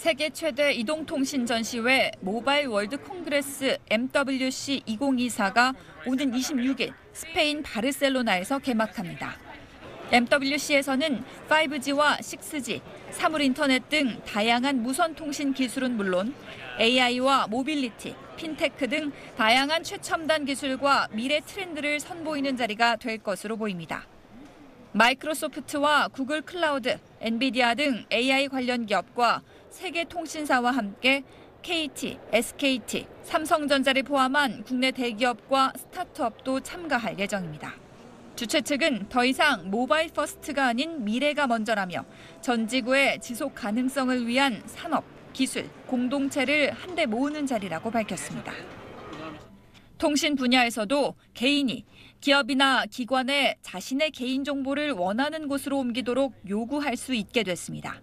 세계 최대 이동통신 전시회 모바일 월드 콩그레스 MWC 2024가 오는 26일 스페인 바르셀로나에서 개막합니다. MWC에서는 5G와 6G, 사물 인터넷 등 다양한 무선 통신 기술은 물론 AI와 모빌리티, 핀테크 등 다양한 최첨단 기술과 미래 트렌드를 선보이는 자리가 될 것으로 보입니다. 마이크로소프트와 구글 클라우드, 엔비디아 등 AI 관련 기업과 세계 통신사와 함께 KT, SKT, 삼성전자를 포함한 국내 대기업과 스타트업도 참가할 예정입니다. 주최 측은 더 이상 모바일 퍼스트가 아닌 미래가 먼저라며 전 지구의 지속 가능성을 위한 산업, 기술, 공동체를 한데 모으는 자리라고 밝혔습니다. 통신 분야에서도 개인이 기업이나 기관에 자신의 개인정보를 원하는 곳으로 옮기도록 요구할 수 있게 됐습니다.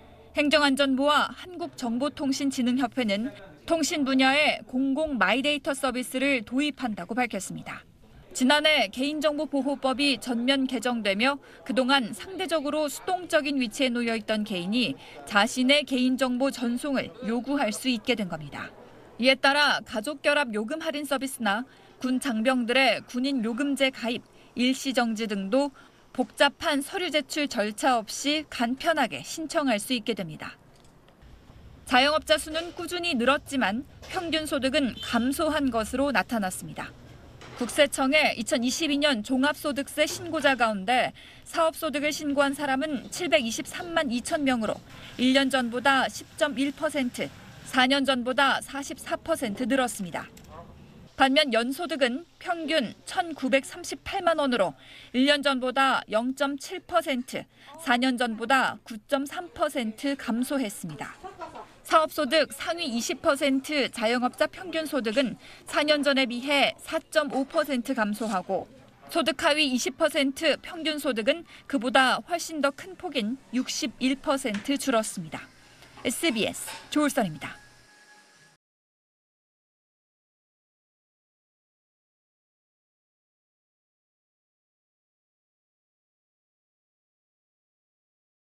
행정안전부와 한국정보통신진흥협회는 통신 분야에 공공 마이데이터 서비스를 도입한다고 밝혔습니다. 지난해 개인정보보호법이 전면 개정되며 그동안 상대적으로 수동적인 위치에 놓여 있던 개인이 자신의 개인정보 전송을 요구할 수 있게 된 겁니다. 이에 따라 가족결합 요금 할인 서비스나 군 장병들의 군인 요금제 가입, 일시정지 등도 복잡한 서류 제출 절차 없이 간편하게 신청할 수 있게 됩니다. 자영업자 수는 꾸준히 늘었지만 평균 소득은 감소한 것으로 나타났습니다. 국세청의 2022년 종합소득세 신고자 가운데 사업소득을 신고한 사람은 723만 2천 명으로 1년 전보다 10.1%, 4년 전보다 44% 늘었습니다. 반면 연소득은 평균 1,938만 원으로 1년 전보다 0.7%, 4년 전보다 9.3% 감소했습니다. 사업소득 상위 20% 자영업자 평균 소득은 4년 전에 비해 4.5% 감소하고 소득 하위 20% 평균 소득은 그보다 훨씬 더 큰 폭인 61% 줄었습니다. SBS 조울선입니다.